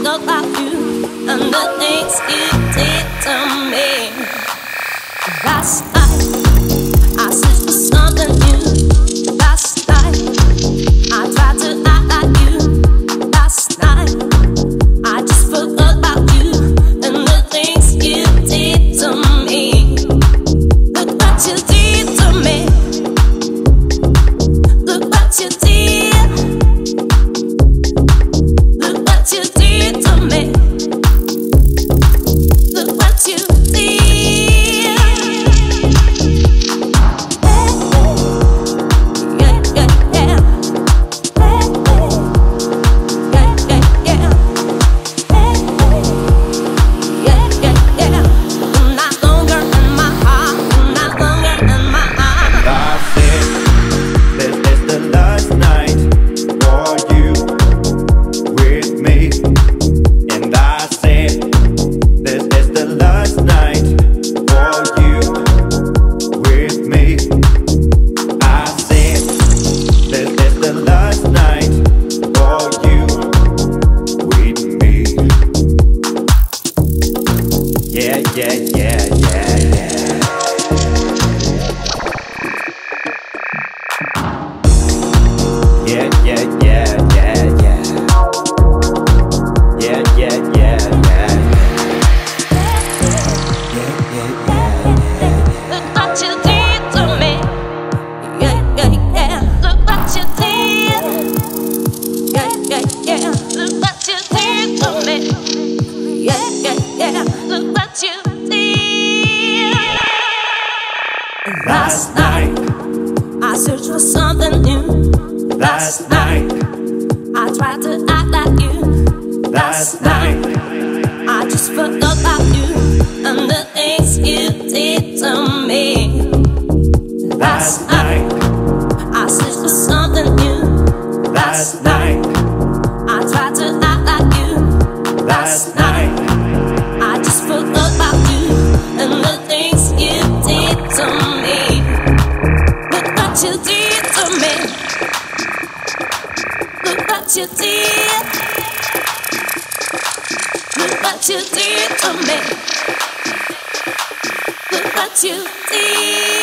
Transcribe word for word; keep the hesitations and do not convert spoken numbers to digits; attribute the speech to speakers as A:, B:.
A: forgot about you and the things you did to me. Last night, I searched for something new. Last night, I tried to act like you. Last night, I just forgot about you and the things you did to me. Look what you did to me. Look what you did. Look what you did to me. Look what you did.
B: Yeah, yeah, yeah, yeah, yeah. Yeah, yeah, yeah, yeah, yeah. Yeah, yeah, yeah, yeah. Yeah, yeah, yeah, yeah.
A: Look what you did to me. Yeah, yeah, yeah. Look what you did. Yeah, yeah, yeah. Look what you did to me. Yeah, yeah, yeah. Look what you did. Last night, I searched for something new. Last night, I tried to act like you. Last night, I just forgot about you and the things you did to me. Last night, I searched for something new. Last night, I tried to act like you. Last night, I just forgot about you and the things you did to me. Look what you did to me. Look what you did. Look what you did to me. Look what you did.